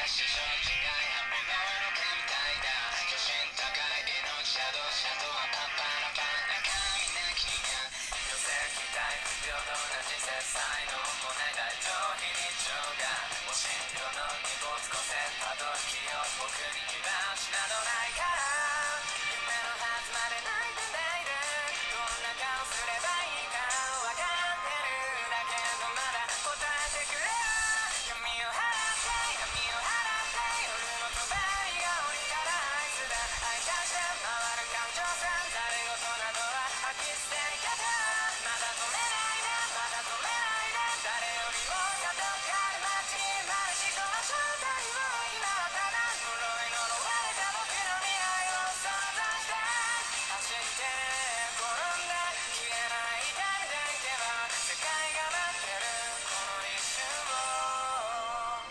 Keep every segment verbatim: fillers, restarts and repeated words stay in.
市場違い刃物の手みたいだ巨神高い命シャドウシャドウはパンパラパン中身なきが女性期待不平等な人生才能もない大逃避日常がお診療の荷物個性たどる気を僕に気はしなどないから夢のはずまで泣いてないでどんな顔すればいいか分かってるだけどまだ答えてくれ闇を払って闇を払って夜の帳が降りたらあいつだ愛化して回る感情線誰事などは吐き捨ていけたまだ止めないでまだ止めないで誰よりも里から街に生まれしこの正体を今はただ呪い呪われた僕の未来を想像して走って転んで消えない痛みでいけば世界が待ってるこの一瞬を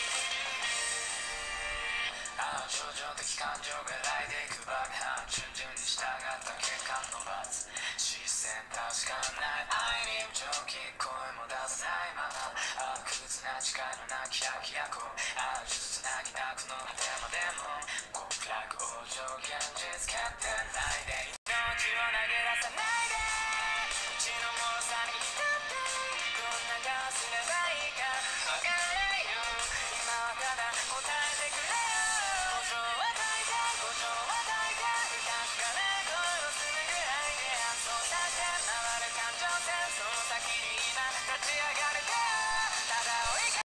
ああ情状的感情が揺らいでいく爆破順々